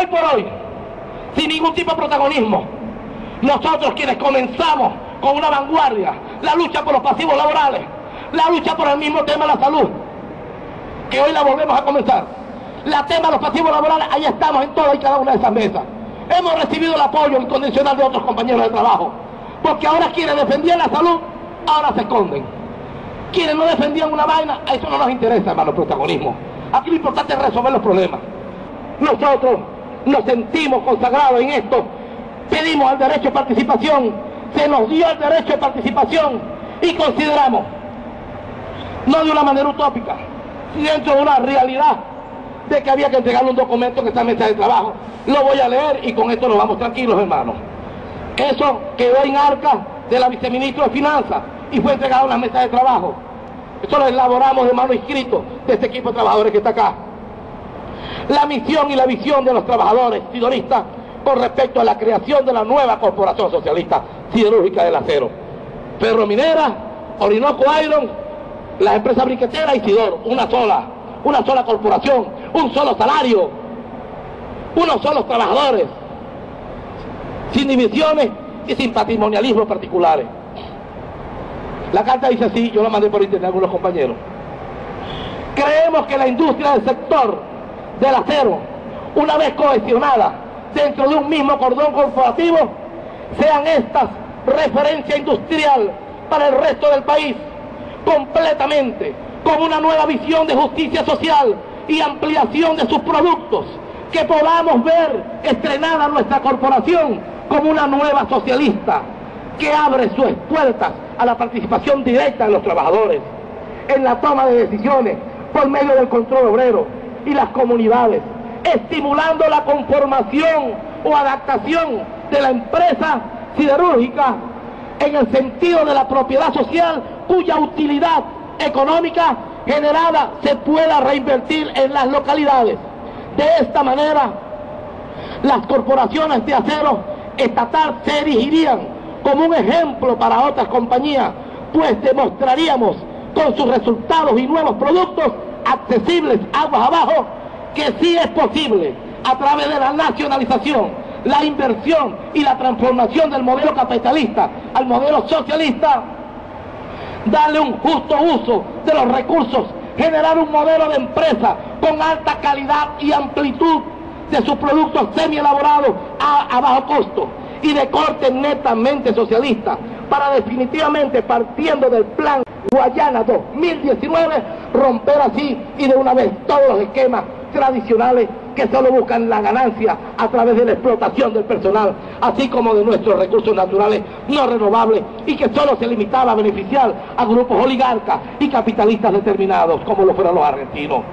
hoy por hoy, sin ningún tipo de protagonismo, nosotros quienes comenzamos con una vanguardia, la lucha por los pasivos laborales, la lucha por el mismo tema de la salud, que hoy la volvemos a comenzar, la tema de los pasivos laborales, ahí estamos en todas y cada una de esas mesas. Hemos recibido el apoyo incondicional de otros compañeros de trabajo, porque ahora quienes defendían la salud, ahora se esconden. Quienes no defendían una vaina, a eso no nos interesa, hermano, el protagonismo. Aquí lo importante es resolver los problemas. Nosotros nos sentimos consagrados en esto, pedimos el derecho de participación, se nos dio el derecho de participación y consideramos, no de una manera utópica, sino dentro de una realidad, de que había que entregarle un documento en esta mesa de trabajo. Lo voy a leer y con esto nos vamos tranquilos, hermanos. Eso quedó en arca de la viceministra de Finanzas y fue entregado en la mesa de trabajo. Eso lo elaboramos de mano escrito de este equipo de trabajadores que está acá. La misión y la visión de los trabajadores sideristas con respecto a la creación de la nueva Corporación Socialista Siderúrgica del Acero. Ferrominera, Orinoco Iron, las empresas briqueteras y Sidor, una sola corporación, un solo salario, unos solos trabajadores, sin divisiones y sin patrimonialismos particulares. La carta dice así, yo la mandé por internet a algunos compañeros. Creemos que la industria del sector del acero, una vez cohesionada dentro de un mismo cordón corporativo, sean estas referencia industrial para el resto del país, completamente, con una nueva visión de justicia social y ampliación de sus productos, que podamos ver estrenada nuestra corporación como una nueva socialista, que abre sus puertas a la participación directa de los trabajadores, en la toma de decisiones, por medio del control obrero y las comunidades, estimulando la conformación o adaptación de la empresa siderúrgica en el sentido de la propiedad social, cuya utilidad económica generada se pueda reinvertir en las localidades. De esta manera, las corporaciones de acero estatal se erigirían como un ejemplo para otras compañías, pues demostraríamos con sus resultados y nuevos productos accesibles aguas abajo que sí es posible, a través de la nacionalización, la inversión y la transformación del modelo capitalista al modelo socialista, darle un justo uso de los recursos, generar un modelo de empresa con alta calidad y amplitud de sus productos semi-elaborados a bajo costo y de corte netamente socialista, para definitivamente, partiendo del plan Guayana 2019, romper así y de una vez todos los esquemas tradicionales que solo buscan la ganancia a través de la explotación del personal, así como de nuestros recursos naturales no renovables, y que solo se limitaba a beneficiar a grupos oligarcas y capitalistas determinados, como lo fueron los argentinos.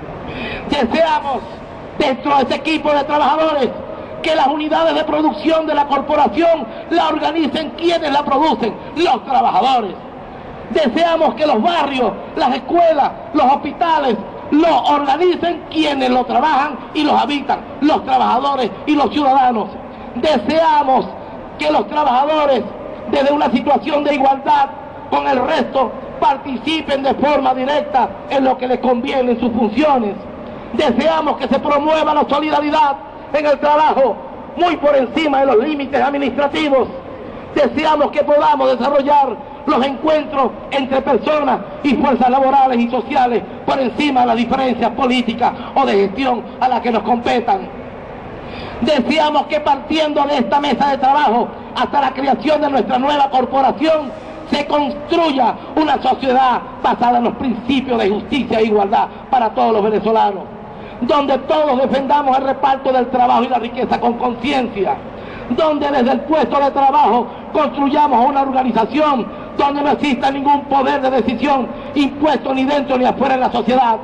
Deseamos, dentro de este equipo de trabajadores, que las unidades de producción de la corporación la organicen quienes la producen, los trabajadores. Deseamos que los barrios, las escuelas, los hospitales, lo organicen quienes lo trabajan y los habitan, los trabajadores y los ciudadanos. Deseamos que los trabajadores, desde una situación de igualdad con el resto, participen de forma directa en lo que les conviene en sus funciones. Deseamos que se promueva la solidaridad en el trabajo, muy por encima de los límites administrativos. Deseamos que podamos desarrollar los encuentros entre personas y fuerzas laborales y sociales por encima de las diferencias políticas o de gestión a las que nos competan. Deseamos que, partiendo de esta mesa de trabajo hasta la creación de nuestra nueva corporación, se construya una sociedad basada en los principios de justicia e igualdad para todos los venezolanos, donde todos defendamos el reparto del trabajo y la riqueza con conciencia, donde desde el puesto de trabajo construyamos una organización donde no exista ningún poder de decisión impuesto ni dentro ni afuera en la sociedad,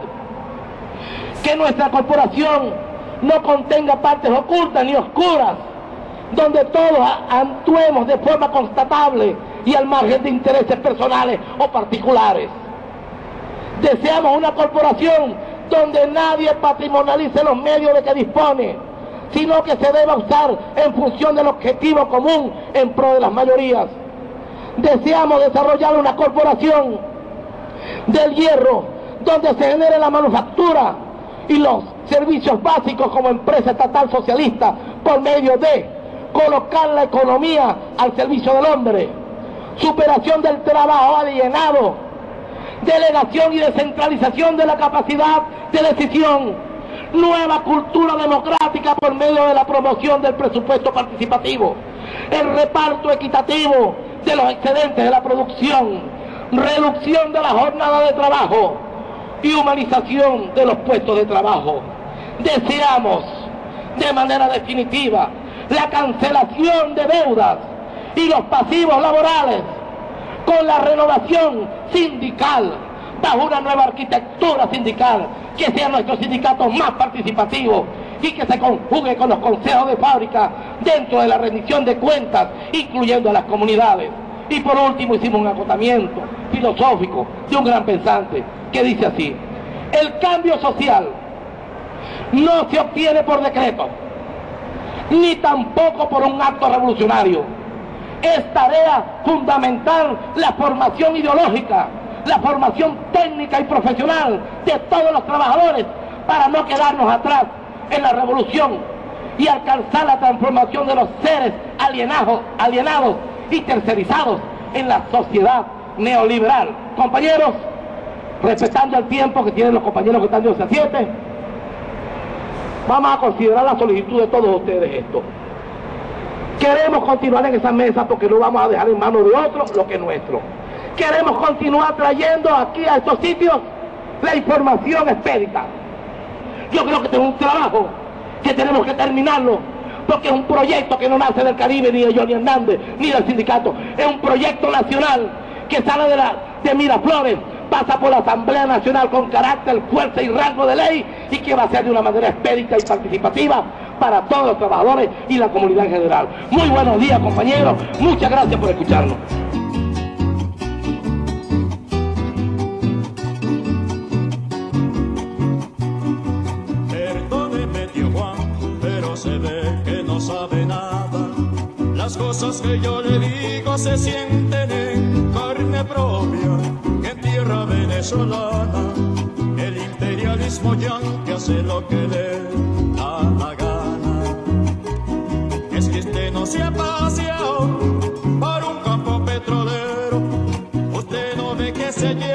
que nuestra corporación no contenga partes ocultas ni oscuras, donde todos actuemos de forma constatable y al margen de intereses personales o particulares. Deseamos una corporación donde nadie patrimonialice los medios de que dispone, sino que se deba usar en función del objetivo común en pro de las mayorías. Deseamos desarrollar una corporación del hierro donde se genere la manufactura y los servicios básicos como empresa estatal socialista por medio de colocar la economía al servicio del hombre, superación del trabajo alienado, delegación y descentralización de la capacidad de decisión, nueva cultura democrática por medio de la promoción del presupuesto participativo, el reparto equitativo de los excedentes de la producción, reducción de la jornada de trabajo y humanización de los puestos de trabajo. Deseamos de manera definitiva la cancelación de deudas y los pasivos laborales con la renovación sindical bajo una nueva arquitectura sindical, que sean nuestros sindicatos más participativos y que se conjugue con los consejos de fábrica dentro de la rendición de cuentas, incluyendo a las comunidades. Y por último hicimos un acotamiento filosófico de un gran pensante que dice así: el cambio social no se obtiene por decreto, ni tampoco por un acto revolucionario. Es tarea fundamental la formación ideológica, la formación técnica y profesional de todos los trabajadores para no quedarnos atrás en la revolución y alcanzar la transformación de los seres alienados y tercerizados en la sociedad neoliberal. Compañeros, respetando el tiempo que tienen los compañeros que están de 11 a 7, vamos a considerar la solicitud de todos ustedes esto. Queremos continuar en esa mesa porque no vamos a dejar en manos de otros lo que es nuestro. Queremos continuar trayendo aquí a estos sitios la información expedita. Yo creo que este es un trabajo que tenemos que terminarlo, porque es un proyecto que no nace del Caribe, ni de Johnny Hernández, ni del sindicato. Es un proyecto nacional que sale de Miraflores, pasa por la Asamblea Nacional con carácter, fuerza y rango de ley, y que va a ser de una manera expedita y participativa para todos los trabajadores y la comunidad en general. Muy buenos días, compañeros. Muchas gracias por escucharnos. Perdóneme, tío Juan, pero se ve que no sabe nada. Las cosas que yo le digo se sienten en carne propia, en tierra venezolana. El imperialismo yanqui hace lo que le da la gana. Es que usted no se ha paseado por un campo petrolero, usted no ve que se lleva